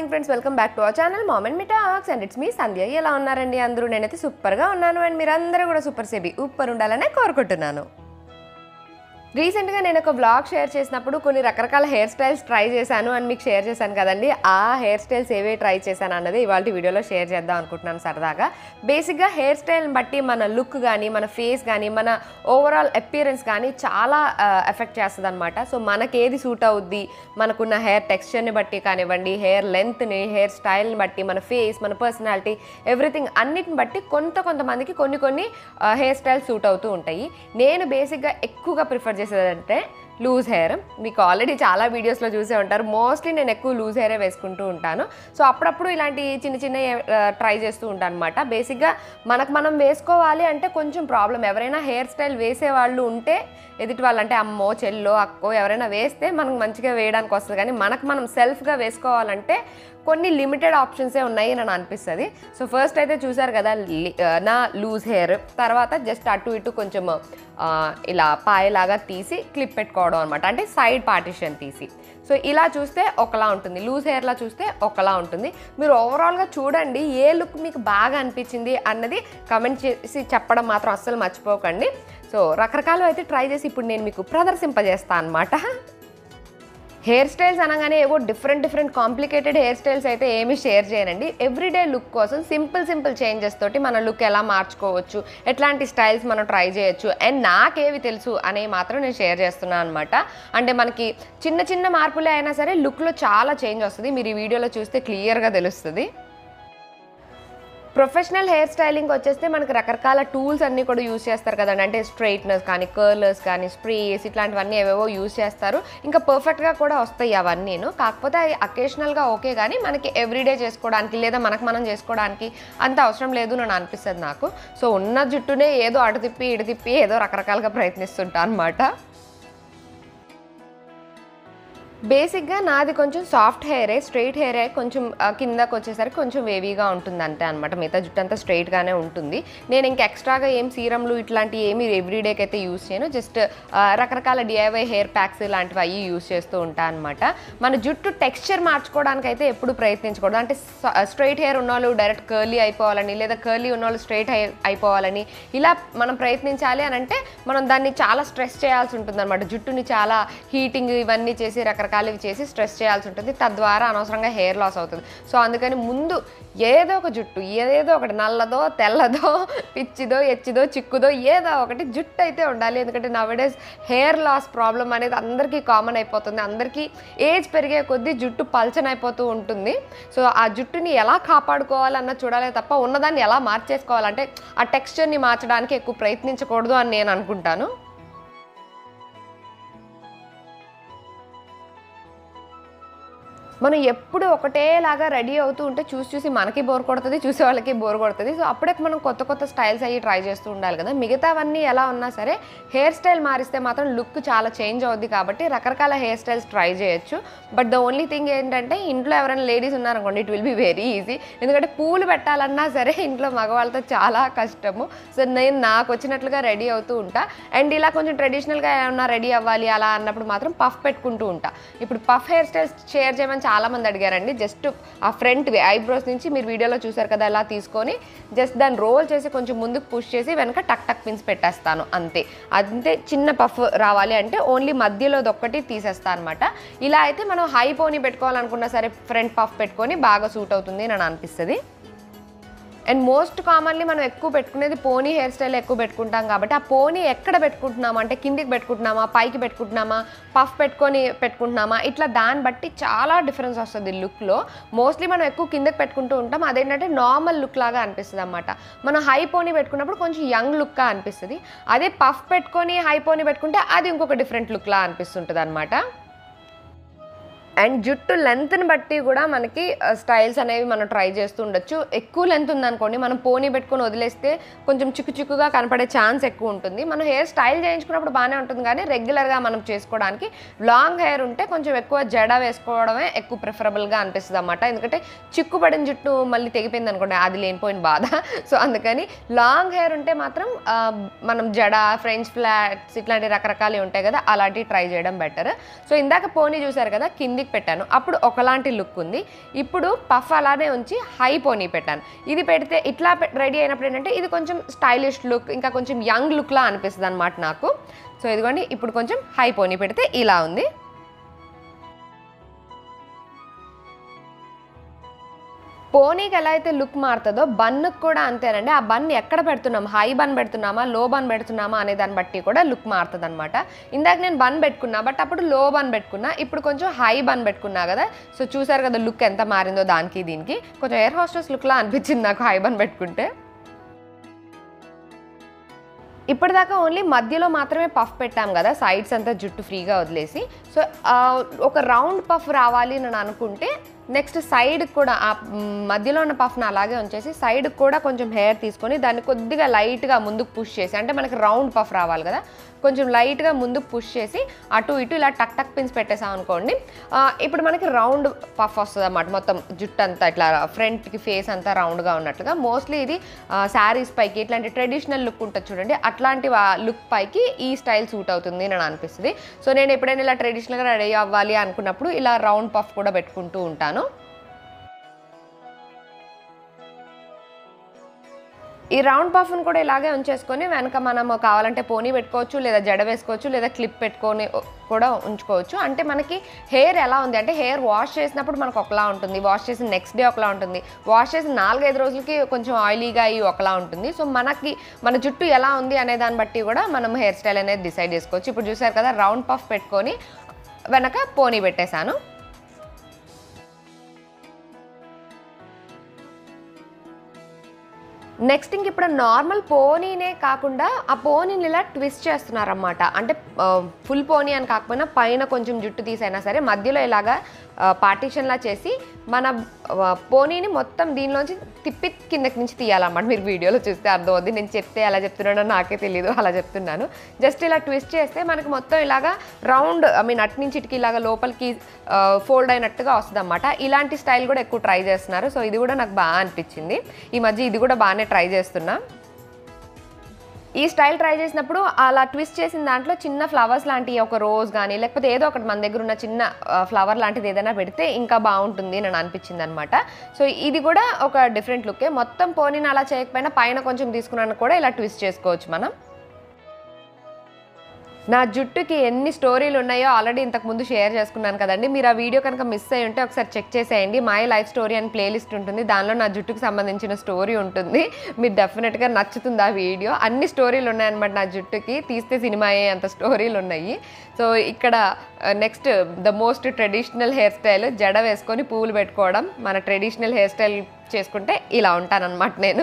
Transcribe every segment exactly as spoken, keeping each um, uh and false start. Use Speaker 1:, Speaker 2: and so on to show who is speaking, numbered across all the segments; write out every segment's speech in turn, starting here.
Speaker 1: Morning friends, welcome back to our channel mom and me talks and it's me Sandhya. ఎలా ఉన్నారండి అందరూ? నేనైతే సూపర్గా ఉన్నాను అండ్ మీరందరూ కూడా సూపర్ సేబీ సూపర్ ఉండాలనే కోరుకుంటున్నాను. రీసెంట్గా నేను ఒక వ్లాగ్ షేర్ చేసినప్పుడు కొన్ని రకరకాల హెయిర్ స్టైల్స్ ట్రై చేశాను అని మీకు షేర్ చేశాను కదండి. ఆ హెయిర్ స్టైల్స్ ఏవే ట్రై చేశాను అన్నది ఇవాళ వీడియోలో షేర్ చేద్దాం అనుకుంటున్నాను సరదాగా. బేసిక్గా హెయిర్ స్టైల్ని బట్టి మన లుక్ కానీ, మన ఫేస్ కానీ, మన ఓవరాల్ అపియరెన్స్ కానీ చాలా ఎఫెక్ట్ చేస్తుంది అనమాట. సో మనకి ఏది సూట్ అవుద్ది, మనకున్న హెయిర్ టెక్స్చర్ని బట్టి కానివ్వండి, హెయిర్ లెంత్ని, హెయిర్ స్టైల్ని బట్టి, మన ఫేస్, మన పర్సనాలిటీ, ఎవ్రీథింగ్ అన్నిటిని బట్టి కొంత కొంతమందికి కొన్ని కొన్ని హెయిర్ స్టైల్స్ సూట్ అవుతూ ఉంటాయి. నేను బేసిక్గా ఎక్కువగా ప్రిఫర్ చేసేదంటే లూజ్ హెయిర్. మీకు ఆల్రెడీ చాలా వీడియోస్లో చూసే ఉంటారు. మోస్ట్లీ నేను ఎక్కువ లూజ్ హెయిరే వేసుకుంటూ ఉంటాను. సో అప్పుడప్పుడు ఇలాంటి చిన్న చిన్న ట్రై చేస్తూ ఉంటాను అనమాట. బేసిక్గా మనకు మనం వేసుకోవాలి అంటే కొంచెం ప్రాబ్లం. ఎవరైనా హెయిర్ స్టైల్ వేసేవాళ్ళు ఉంటే ఎదుటి వాళ్ళు అంటే అమ్మో, చెల్లో, అక్కో ఎవరైనా వేస్తే మనకు మంచిగా వేయడానికి వస్తుంది. కానీ మనకు మనం సెల్ఫ్గా వేసుకోవాలంటే కొన్ని లిమిటెడ్ ఆప్షన్సే ఉన్నాయి అని అనిపిస్తుంది. సో ఫస్ట్ అయితే చూసారు కదా నా లూజ్ హెయిర్. తర్వాత జస్ట్ అటు ఇటు కొంచెం ఇలా పాయలాగా తీసి క్లిప్ పెట్టుకోవడం అనమాట, అంటే సైడ్ పార్టిషన్ తీసి. సో ఇలా చూస్తే ఒకలా ఉంటుంది, లూజ్ హెయిర్లా చూస్తే ఒకలా ఉంటుంది. మీరు ఓవరాల్గా చూడండి ఏ లుక్ మీకు బాగా అనిపించింది అన్నది కమెంట్ చేసి చెప్పడం మాత్రం అస్సలు మర్చిపోకండి. సో రకరకాలు అయితే ట్రై చేసి ఇప్పుడు నేను మీకు ప్రదర్శింపజేస్తాను అనమాట. హెయిర్ స్టైల్స్ అనగానే ఏవో different different complicated hair styles అయితే ఏమీ షేర్ చేయనండి. ఎవ్రీడే లుక్ కోసం సింపుల్ సింపుల్ చేంజెస్ తోటి మన లుక్ ఎలా మార్చుకోవచ్చు, ఎట్లాంటి స్టైల్స్ మనం ట్రై చేయొచ్చు అండ్ నాకేవి తెలుసు అనేవి మాత్రం నేను షేర్ చేస్తున్నాను అనమాట. అంటే మనకి చిన్న చిన్న మార్పులే అయినా సరే లుక్లో చాలా చేంజ్ వస్తుంది. మీరు ఈ వీడియోలో చూస్తే క్లియర్గా తెలుస్తుంది. ప్రొఫెషనల్ హెయిర్ స్టైలింగ్ వచ్చేస్తే మనకి రకరకాల టూల్స్ అన్నీ కూడా యూజ్ చేస్తారు కదండి. అంటే స్ట్రైట్నర్స్ కానీ, కర్లర్స్ కానీ, స్ప్రేస్ ఇట్లాంటివన్నీ ఏవేవో యూజ్ చేస్తారు. ఇంకా పర్ఫెక్ట్గా కూడా వస్తాయి అవన్నీను. కాకపోతే అవి అకేషనల్గా ఓకే, కానీ మనకి ఎవ్రీడే చేసుకోవడానికి లేదా మనకు మనం చేసుకోవడానికి అంత అవసరం లేదు అని అనిపిస్తుంది నాకు. సో ఉన్న జుట్టునే ఏదో అటు తిప్పి ఇటు తిప్పి ఏదో రకరకాలుగా ప్రయత్నిస్తుంటా అనమాట. బేసిక్గా నాది కొంచెం సాఫ్ట్ హెయిరే, స్ట్రైట్ హెయిరే. కొంచెం కిందకు వచ్చేసరికి కొంచెం వేవీగా ఉంటుంది అంతే అనమాట. మిగతా జుట్టు అంతా స్ట్రైట్గానే ఉంటుంది. నేను ఇంక ఎక్స్ట్రాగా ఏం సీరమ్లు ఇట్లాంటివి ఏమి ఎవ్రీడేకి అయితే యూస్ చేయను. జస్ట్ రకరకాల డిఐవై హెయిర్ ప్యాక్స్ ఇలాంటివి అవి యూస్ చేస్తూ ఉంటాను అనమాట. మన జుట్టు టెక్స్చర్ మార్చుకోవడానికి అయితే ఎప్పుడు ప్రయత్నించకూడదు. అంటే స్ట్రైట్ హెయిర్ ఉన్నవాళ్ళు డైరెక్ట్ కర్లీ అయిపోవాలని, లేదా కర్లీ ఉన్నవాళ్ళు స్ట్రైట్ హెయిర్ అయిపోవాలని ఇలా మనం ప్రయత్నించాలి అని అంటే మనం దాన్ని చాలా స్ట్రెస్ చేయాల్సి ఉంటుంది అనమాట. జుట్టుని చాలా హీటింగ్ ఇవన్నీ చేసి రకరకాల రకాలు చేసి స్ట్రెస్ చేయాల్సి ఉంటుంది. తద్వారా అనవసరంగా హెయిర్ లాస్ అవుతుంది. సో అందుకని ముందు ఏదో ఒక జుట్టు, ఏదేదో ఒకటి నల్లదో, తెల్లదో, పిచ్చిదో, ఎచ్చిదో, చిక్కుదో ఏదో ఒకటి జుట్టు అయితే ఉండాలి. ఎందుకంటే నౌడేస్ హెయిర్ లాస్ ప్రాబ్లం అనేది అందరికీ కామన్ అయిపోతుంది. అందరికీ ఏజ్ పెరిగే కొద్దీ జుట్టు పల్చనైపోతూ ఉంటుంది. సో ఆ జుట్టుని ఎలా కాపాడుకోవాలన్న చూడాలే తప్ప ఉన్నదాన్ని ఎలా మార్చేసుకోవాలంటే ఆ టెక్స్చర్ని మార్చడానికి ఎక్కువ ప్రయత్నించకూడదు అని నేను అనుకుంటాను. మనం ఎప్పుడు ఒకటేలాగా రెడీ అవుతూ ఉంటే చూసి చూసి మనకి బోర్ కొడుతుంది, చూసే వాళ్ళకి బోర్ కొడుతుంది. సో అప్పుడే మనం కొత్త కొత్త స్టైల్స్ అయ్యి ట్రై చేస్తూ ఉండాలి కదా. మిగతావన్నీ ఎలా ఉన్నా సరే హెయిర్ స్టైల్ మారిస్తే మాత్రం లుక్ చాలా చేంజ్ అవుద్ది. కాబట్టి రకరకాల హెయిర్ స్టైల్స్ ట్రై చేయొచ్చు. బట్ ద ఓన్లీ థింగ్ ఏంటంటే ఇంట్లో ఎవరైనా లేడీస్ ఉన్నారనుకోండి, it will be very easy. ఎందుకంటే పూలు పెట్టాలన్నా సరే ఇంట్లో మగవాళ్ళతో చాలా కష్టము. సో నేను నాకు వచ్చినట్లుగా రెడీ అవుతూ ఉంటా. అండ్ ఇలా కొంచెం ట్రెడిషనల్గా ఏమన్నా రెడీ అవ్వాలి అలా అన్నప్పుడు మాత్రం పఫ్ పెట్టుకుంటూ ఉంటా. ఇప్పుడు పఫ్ హెయిర్ స్టైల్స్ షేర్ చేయమని చాలా మంది అడిగారండి. జస్ట్ ఆ ఫ్రంట్ ఐబ్రోస్ నుంచి మీరు వీడియోలో చూసారు కదా, అలా తీసుకొని జస్ట్ దాన్ని రోల్ చేసి కొంచెం ముందుకు పుష్ చేసి వెనక టక్ టక్ పిన్స్ పెట్టేస్తాను అంతే. అంతే చిన్న పఫ్ రావాలి అంటే ఓన్లీ మధ్యలో ఒక్కటి తీసేస్తాను అనమాట. ఇలా అయితే మనం హై పోనీ పెట్టుకోవాలనుకున్నా సరే ఫ్రంట్ పఫ్ పెట్టుకొని బాగా సూట్ అవుతుంది అని అనిపిస్తుంది. అండ్ మోస్ట్ కామన్లీ మనం ఎక్కువ పెట్టుకునేది పోనీ హెయిర్ స్టైల్ ఎక్కువ పెట్టుకుంటాం. కాబట్టి ఆ పోనీ ఎక్కడ పెట్టుకుంటున్నామా అంటే కిందికి పెట్టుకుంటున్నామా, పైకి పెట్టుకుంటున్నామా, పఫ్ పెట్టుకొని పెట్టుకుంటున్నామా, ఇట్లా దాన్ని బట్టి చాలా డిఫరెన్స్ వస్తుంది లుక్లో. మోస్ట్లీ మనం ఎక్కువ కిందకి పెట్టుకుంటూ ఉంటాం. అదేంటంటే నార్మల్ లుక్ లాగా అనిపిస్తుంది అనమాట. మనం హై పోనీ పెట్టుకున్నప్పుడు కొంచెం యంగ్ లుక్గా అనిపిస్తుంది. అదే పఫ్ పెట్టుకొని హై పోనీ పెట్టుకుంటే అది ఇంకొక డిఫరెంట్ లుక్లా అనిపిస్తుంటుంది అనమాట. అండ్ జుట్టు లెంత్ని బట్టి కూడా మనకి స్టైల్స్ అనేవి మనం ట్రై చేస్తూ ఉండొచ్చు. ఎక్కువ లెంత్ ఉందనుకోండి, మనం పోనీ పెట్టుకొని వదిలేస్తే కొంచెం చిక్కు చిక్కుగా కనపడే ఛాన్స్ ఎక్కువ ఉంటుంది. మనం హెయిర్ స్టైల్ చేయించుకున్నప్పుడు బాగానే ఉంటుంది, కానీ రెగ్యులర్గా మనం చేసుకోవడానికి లాంగ్ హెయిర్ ఉంటే కొంచెం ఎక్కువ జడ వేసుకోవడమే ఎక్కువ ప్రిఫరబుల్గా అనిపిస్తుంది అన్నమాట. ఎందుకంటే చిక్కుపడిన జుట్టు మళ్ళీ తెగిపోయింది అనుకోండి, అది లేనిపోయిన బాధ. సో అందుకని లాంగ్ హెయిర్ ఉంటే మాత్రం మనం జడ, ఫ్రెంచ్ ఫ్లాట్స్ ఇట్లాంటి రకరకాలు ఉంటాయి కదా, అలాంటివి ట్రై చేయడం బెటర్. సో ఇందాక పోనీ చూసారు కదా, కిందికి క్లిప్ పెట్టాను, అప్పుడు ఒకలాంటి లుక్ ఉంది. ఇప్పుడు పఫ్ అలానే ఉంచి హై పోనీ పెట్టాను. ఇది పెడితే ఇట్లా రెడీ అయినప్పుడు ఏంటంటే ఇది కొంచెం స్టైలిష్ లుక్, ఇంకా కొంచెం యంగ్ లుక్లా అనిపిస్తుంది అనమాట నాకు. సో ఇదిగోండి ఇప్పుడు కొంచెం హై పోనీ పెడితే ఇలా ఉంది. పోనీకి ఎలా అయితే లుక్ మారుతుందో బన్నుకు కూడా అంతేనండి. ఆ బన్ ఎక్కడ పెడుతున్నాం, హై బన్ పెడుతున్నామా లో బన్ పెడుతున్నామా అనే దాన్ని బట్టి కూడా లుక్ మారుతుంది అనమాట. ఇందాక నేను బన్ పెట్టుకున్నా, బట్ అప్పుడు లో బన్ పెట్టుకున్నా, ఇప్పుడు కొంచెం హై బన్ పెట్టుకున్నా కదా. సో చూసారు కదా లుక్ ఎంత మారిందో దానికి దీనికి. కొంచెం ఎయిర్ హోస్టెస్ లుక్లా అనిపించింది నాకు హై బన్ పెట్టుకుంటే. ఇప్పటిదాకా ఓన్లీ మధ్యలో మాత్రమే పఫ్ పెట్టాం కదా, సైడ్స్ అంతా జుట్టు ఫ్రీగా వదిలేసి. సో ఒక రౌండ్ పఫ్ రావాలి అని అనుకుంటే నెక్స్ట్ సైడ్కి కూడా ఆ మధ్యలో ఉన్న పఫ్ని అలాగే ఉంచేసి సైడ్కి కూడా కొంచెం హెయిర్ తీసుకొని దాన్ని కొద్దిగా లైట్గా ముందుకు పుష్ చేసి, అంటే మనకి రౌండ్ పఫ్ రావాలి కదా, కొంచెం లైట్గా ముందుకు పుష్ చేసి అటు ఇటు ఇలా టక్ టక్ పిన్స్ పెట్టేసాం అనుకోండి. ఇప్పుడు మనకి రౌండ్ పఫ్ వస్తుంది అన్నమాట. మొత్తం జుట్టు అంతా ఇట్లా ఫ్రంట్కి ఫేస్ అంతా రౌండ్గా ఉన్నట్లుగా. మోస్ట్లీ ఇది శారీస్ పైకి ఇట్లాంటి ట్రెడిషనల్ లుక్ ఉంటుంది చూడండి, అట్లాంటి లుక్ పైకి ఈ స్టైల్ సూట్ అవుతుంది అని అనిపిస్తుంది. సో నేను ఎప్పుడైనా ఇలా ట్రెడిషనల్గా రెడీ అవ్వాలి అనుకున్నప్పుడు ఇలా రౌండ్ పఫ్ కూడా పెట్టుకుంటూ ఉంటాను. ఈ రౌండ్ పఫ్ను కూడా ఇలాగే ఉంచేసుకొని వెనక మనం కావాలంటే పోనీ పెట్టుకోవచ్చు, లేదా జడ వేసుకోవచ్చు, లేదా క్లిప్ పెట్టుకొని కూడా ఉంచుకోవచ్చు. అంటే మనకి హెయిర్ ఎలా ఉంది అంటే హెయిర్ వాష్ చేసినప్పుడు మనకు ఒకలా ఉంటుంది, వాష్ చేసిన నెక్స్ట్ డే ఒకలా ఉంటుంది, వాష్ చేసిన నాలుగైదు రోజులకి కొంచెం ఆయిలీగా అయ్యి ఒకలా ఉంటుంది. సో మనకి మన జుట్టు ఎలా ఉంది అనే దాన్ని బట్టి కూడా మనం హెయిర్ స్టైల్ అనేది డిసైడ్ చేసుకోవచ్చు. ఇప్పుడు చూసారు కదా రౌండ్ పఫ్ పెట్టుకొని వెనక పోనీ పెట్టేశాను. నెక్స్ట్ ఇంక ఇప్పుడు నార్మల్ పోనీనే కాకుండా ఆ పోనీని ఇలా ట్విస్ట్ చేస్తున్నారన్నమాట. అంటే ఫుల్ పోనీ అని కాకపోయినా పైన కొంచెం జుట్టు తీసైనా సరే మధ్యలో ఇలాగా పార్టీషన్లా చేసి మన పోనీని మొత్తం దీనిలోంచి తిప్పి కిందకి నుంచి తీయాలన్నమాట. మీరు వీడియోలో చూస్తే అర్థమవుతుంది, నేను చెప్తే ఎలా చెప్తున్నానో నాకే తెలియదు, అలా చెప్తున్నాను. జస్ట్ ఇలా ట్విస్ట్ చేస్తే మనకి మొత్తం ఇలాగా రౌండ్ ఐ మీన్ అటు నుంచి ఇటుకి ఇలాగా లోపలికి ఫోల్డ్ అయినట్టుగా వస్తుంది అన్నమాట. ఇలాంటి స్టైల్ కూడా ఎక్కువ ట్రై చేస్తున్నారు. సో ఇది కూడా నాకు బాగా అనిపించింది. ఈ మధ్య ఇది కూడా బాగానే ట్రై చేస్తున్నా. ఈ స్టైల్ ట్రై చేసినప్పుడు అలా ట్విస్ట్ చేసిన దాంట్లో చిన్న ఫ్లవర్స్ లాంటివి, ఒక రోజ్ కానీ లేకపోతే ఏదో ఒకటి మన దగ్గర ఉన్న చిన్న ఫ్లవర్ లాంటిది ఏదైనా పెడితే ఇంకా బాగుంటుంది అని అనిపించింది అనమాట. సో ఇది కూడా ఒక డిఫరెంట్ లుకే. మొత్తం పోనీని అలా చేయకపోయినా పైన కొంచెం తీసుకున్నాను కూడా ఇలా ట్విస్ట్ చేసుకోవచ్చు మనం. నా జుట్టుకి ఎన్ని స్టోరీలు ఉన్నాయో ఆల్రెడీ ఇంతకుముందు షేర్ చేసుకున్నాను కదండి. మీరు ఆ వీడియో కనుక మిస్ అయ్యి ఉంటే ఒకసారి చెక్ చేసేయండి. మై లైఫ్ స్టోరీ అని ప్లేలిస్ట్ ఉంటుంది, దానిలో నా జుట్టుకు సంబంధించిన స్టోరీ ఉంటుంది. మీరు డెఫినెట్గా నచ్చుతుంది ఆ వీడియో. అన్ని స్టోరీలు ఉన్నాయన్నమాట నా జుట్టుకి, తీస్తే సినిమా అయ్యే అంత స్టోరీలు ఉన్నాయి. సో ఇక్కడ next the most traditional hair style, జడ వేసుకొని పువ్వులు పెట్టుకోవడం. మన ట్రెడిషనల్ హెయిర్ స్టైల్ చేసుకుంటే ఇలా ఉంటానన్నమాట నేను.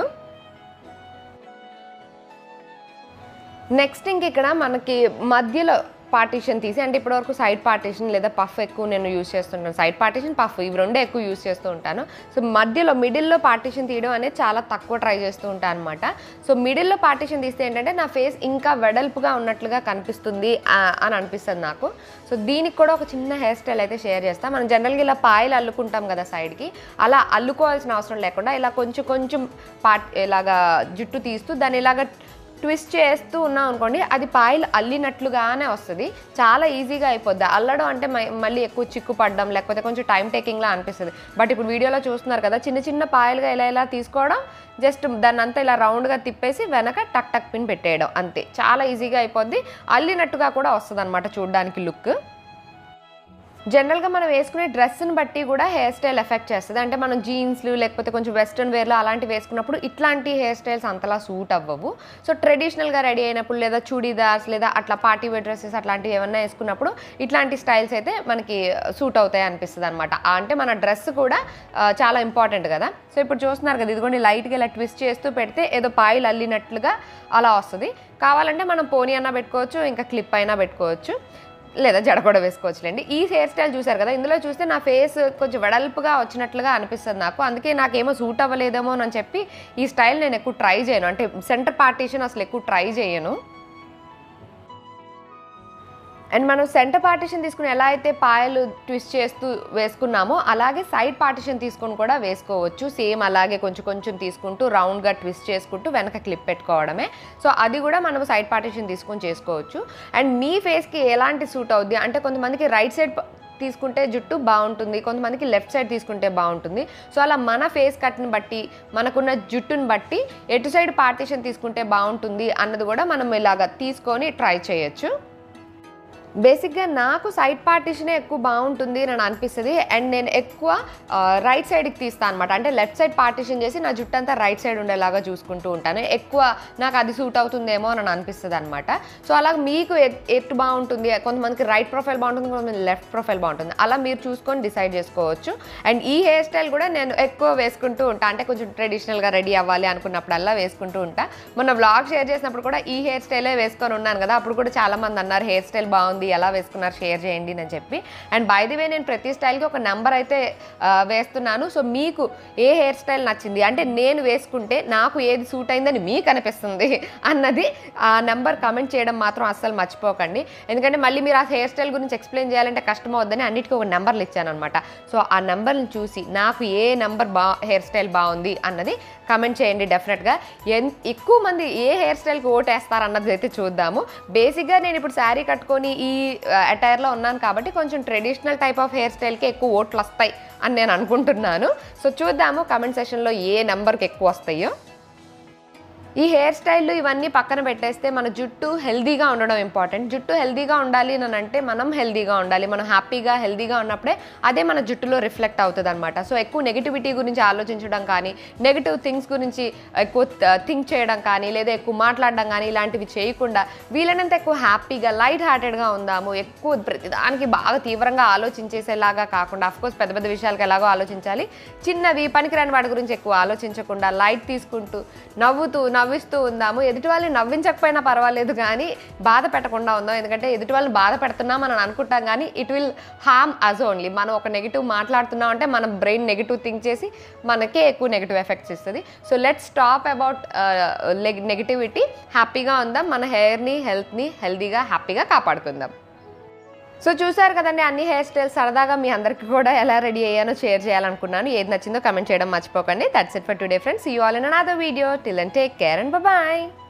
Speaker 1: నెక్స్ట్ ఇంక ఇక్కడ మనకి మధ్యలో పార్టీషన్ తీసి, అంటే ఇప్పటివరకు సైడ్ పార్టీషన్ లేదా పఫ్ ఎక్కువ నేను యూజ్ చేస్తుంటాను. సైడ్ పార్టీషన్, పఫ్ ఇవి రెండే ఎక్కువ యూజ్ చేస్తూ ఉంటాను. సో మధ్యలో మిడిల్లో పార్టీషన్ తీయడం అనేది చాలా తక్కువ ట్రై చేస్తూ ఉంటాను అనమాట. సో మిడిల్లో పార్టీషన్ తీస్తే ఏంటంటే నా ఫేస్ ఇంకా వెడల్పుగా ఉన్నట్లుగా కనిపిస్తుంది అని అనిపిస్తుంది నాకు. సో దీనికి కూడా ఒక చిన్న హెయిర్ స్టైల్ అయితే షేర్ చేస్తాను. మనం జనరల్గా ఇలా పాయలు అల్లుకుంటాం కదా సైడ్కి, అలా అల్లుకోవాల్సిన అవసరం లేకుండా ఇలా కొంచెం కొంచెం పార్ట్ ఇలాగా జుట్టు తీస్తూ దాన్ని ఇలాగ ట్విస్ట్ చేస్తూ ఉన్నాం అనుకోండి, అది పాయలు అల్లినట్లుగానే వస్తుంది. చాలా ఈజీగా అయిపోద్ది. అల్లడం అంటే మళ్ళీ ఎక్కువ చిక్కు పడడం లేకపోతే కొంచెం టైం టేకింగ్లా అనిపిస్తుంది. బట్ ఇప్పుడు వీడియోలో చూస్తున్నారు కదా చిన్న చిన్న పాయలుగా ఇలా ఇలా తీసుకోవడం, జస్ట్ దాన్ని అంతా ఇలా రౌండ్గా తిప్పేసి వెనక టక్ టక్ పిన్ పెట్టేయడం, అంతే. చాలా ఈజీగా అయిపోద్ది. అల్లినట్టుగా కూడా వస్తుంది అనమాట చూడడానికి లుక్. జనరల్గా మనం వేసుకునే డ్రెస్ని బట్టి కూడా హెయిర్ స్టైల్ ఎఫెక్ట్ చేస్తుంది. అంటే మనం జీన్స్లు లేకపోతే కొంచెం వెస్ట్రన్ వేర్లో అలాంటివి వేసుకున్నప్పుడు ఇట్లాంటి హెయిర్ స్టైల్స్ అంతలా సూట్ అవ్వవు. సో ట్రెడిషనల్గా రెడీ అయినప్పుడు లేదా చూడీదార్స్ లేదా అట్లా పార్టీ వేర్ డ్రెస్సెస్ అట్లాంటివి ఏమన్నా వేసుకున్నప్పుడు ఇట్లాంటి స్టైల్స్ అయితే మనకి సూట్ అవుతాయి అనిపిస్తుంది అనమాట. అంటే మన డ్రెస్ కూడా చాలా ఇంపార్టెంట్ కదా. సో ఇప్పుడు చూస్తున్నారు కదా, ఇదిగోండి లైట్గా ఇలా ట్విస్ట్ చేస్తూ పెడితే ఏదో పాయిలు అల్లినట్లుగా అలా వస్తుంది. కావాలంటే మనం పోనీ అయినా పెట్టుకోవచ్చు, ఇంకా క్లిప్ అయినా పెట్టుకోవచ్చు, లేదా జడ కూడా వేసుకోవచ్చులేండి. ఈ హెయిర్ స్టైల్ చూసారు కదా, ఇందులో చూస్తే నా ఫేస్ కొంచెం వెడల్పుగా వచ్చినట్లుగా అనిపిస్తుంది నాకు. అందుకే నాకేమో సూట్ అవ్వలేదేమో అని చెప్పి ఈ స్టైల్ నేను ఎక్కువ ట్రై చేయను. అంటే సెంటర్ పార్టీషన్ అసలు ఎక్కువ ట్రై చేయను. అండ్ మనం సెంటర్ పార్టీషన్ తీసుకుని ఎలా అయితే పాయలు ట్విస్ట్ చేస్తూ వేసుకున్నామో అలాగే సైడ్ పార్టీషన్ తీసుకొని కూడా వేసుకోవచ్చు. సేమ్ అలాగే కొంచెం కొంచెం తీసుకుంటూ రౌండ్గా ట్విస్ట్ చేసుకుంటూ వెనక క్లిప్ పెట్టుకోవడమే. సో అది కూడా మనం సైడ్ పార్టీషన్ తీసుకొని చేసుకోవచ్చు. అండ్ మీ ఫేస్కి ఎలాంటి సూట్ అవుద్ది అంటే కొంతమందికి రైట్ సైడ్ తీసుకుంటే జుట్టు బాగుంటుంది, కొంతమందికి లెఫ్ట్ సైడ్ తీసుకుంటే బాగుంటుంది. సో అలా మన ఫేస్ కట్ని బట్టి, మనకున్న జుట్టుని బట్టి ఎటు సైడ్ పార్టీషన్ తీసుకుంటే బాగుంటుంది అన్నది కూడా మనం ఇలాగ తీసుకొని ట్రై చేయొచ్చు. బేసిక్గా నాకు సైడ్ పార్టీషనే ఎక్కువ బాగుంటుంది అని అనిపిస్తుంది. అండ్ నేను ఎక్కువ రైట్ సైడ్కి తీస్తాను అనమాట. అంటే లెఫ్ట్ సైడ్ పార్టీషన్ చేసి నా జుట్టు అంతా రైట్ సైడ్ ఉండేలాగా చూసుకుంటూ ఉంటాను. ఎక్కువ నాకు అది సూట్ అవుతుందేమో అని అనిపిస్తుంది అనమాట. సో అలా మీకు ఎటు బాగుంటుంది, కొంతమందికి రైట్ ప్రొఫైల్ బాగుంటుంది, కొంతమంది లెఫ్ట్ ప్రొఫైల్ బాగుంటుంది. అలా మీరు చూసుకొని డిసైడ్ చేసుకోవచ్చు. అండ్ ఈ హెయిర్ స్టైల్ కూడా నేను ఎక్కువ వేసుకుంటూ ఉంటాను. అంటే కొంచెం ట్రెడిషనల్గా రెడీ అవ్వాలి అనుకున్నప్పుడల్లా వేసుకుంటూ ఉంటాను. మొన్న వ్లాగ్ షేర్ చేసినప్పుడు కూడా ఈ హెయిర్ స్టైలే వేసుకొని ఉన్నాను కదా, అప్పుడు కూడా చాలామంది అన్నారు హెయిర్ స్టైల్ బాగుంది, ఎలా వేసుకున్నారు షేర్ చేయండి అని చెప్పి. అండ్ బై ది వే నేను ప్రతి స్టైల్కి ఒక నెంబర్ అయితే వేస్తున్నాను. సో మీకు ఏ హెయిర్ స్టైల్ నచ్చింది, అంటే నేను వేసుకుంటే నాకు ఏది సూట్ అయిందని మీకు అనిపిస్తుంది అన్నది ఆ నెంబర్ కమెంట్ చేయడం మాత్రం అస్సలు మర్చిపోకండి. ఎందుకంటే మళ్ళీ మీరు ఆ హెయిర్ స్టైల్ గురించి ఎక్స్ప్లెయిన్ చేయాలంటే కష్టం అవుద్దని అన్నిటికీ ఒక నెంబర్లు ఇచ్చాను అనమాట. సో ఆ నెంబర్ని చూసి నాకు ఏ నెంబర్ బా హెయిర్ స్టైల్ బాగుంది అన్నది కమెంట్ చేయండి. డెఫినెట్గా ఎన్ ఎక్కువ మంది ఏ హెయిర్ స్టైల్కి ఓట్ వేస్తారు అన్నది అయితే చూద్దాము. బేసిక్గా నేను ఇప్పుడు శారీ కట్టుకొని ఈ అటైర్లో ఉన్నాను కాబట్టి కొంచెం ట్రెడిషనల్ టైప్ ఆఫ్ హెయిర్ స్టైల్కి ఎక్కువ ఓట్లు వస్తాయి అని నేను అనుకుంటున్నాను. సో చూద్దాము కమెంట్ సెషన్లో ఏ నెంబర్కి ఎక్కువ వస్తాయో. ఈ హెయిర్ స్టైల్ ఇవన్నీ పక్కన పెట్టేస్తే మన జుట్టు హెల్దీగా ఉండడం ఇంపార్టెంట్. జుట్టు హెల్దీగా ఉండాలి అని అంటే మనం హెల్దీగా ఉండాలి. మనం హ్యాపీగా హెల్దీగా ఉన్నప్పుడే అదే మన జుట్టులో రిఫ్లెక్ట్ అవుతుంది అనమాట. సో ఎక్కువ నెగిటివిటీ గురించి ఆలోచించడం కానీ, నెగిటివ్ థింగ్స్ గురించి ఎక్కువ థింక్ చేయడం కానీ, లేదా ఎక్కువ మాట్లాడడం కానీ ఇలాంటివి చేయకుండా వీలైనంత ఎక్కువ హ్యాపీగా లైట్ హార్టెడ్గా ఉందాము. ఎక్కువ ప్రతిదానికి బాగా తీవ్రంగా ఆలోచించేసేలాగా కాకుండా, అఫ్కోర్స్ పెద్ద పెద్ద విషయాలకు ఎలాగో ఆలోచించాలి, చిన్నవి పనికిరాని వాటి గురించి ఎక్కువ ఆలోచించకుండా లైట్ తీసుకుంటూ నవ్వుతూ నవ్విస్తూ ఉందాము. ఎదుటి వాళ్ళని నవ్వించకపోయినా పర్వాలేదు కానీ బాధ పెట్టకుండా ఉందాం. ఎందుకంటే ఎదుటి వాళ్ళని బాధ పెడుతున్నాం అని అనుకుంటాం కానీ it will harm us only. మనం ఒక నెగిటివ్ మాట్లాడుతున్నాం అంటే మన బ్రెయిన్ నెగిటివ్ థింక్ చేసి మనకే ఎక్కువ నెగిటివ్ ఎఫెక్ట్స్ ఇస్తుంది. So let's stop about negativity. హ్యాపీగా ఉందాం, మన హెయిర్ని హెల్త్ని హెల్తీగా హ్యాపీగా కాపాడుకుందాం. సో చూసారు కదండి అన్ని హెయిర్ స్టైల్స్. సరదాగా మీ అందరికీ కూడా ఎలా రెడీ అయ్యానో షేర్ చేయాలనుకున్నాను. ఏది నచ్చిందో కమెంట్ చేయడం మర్చిపోకండి. That's it for today friends. See you all in another video. Till and take care and bye.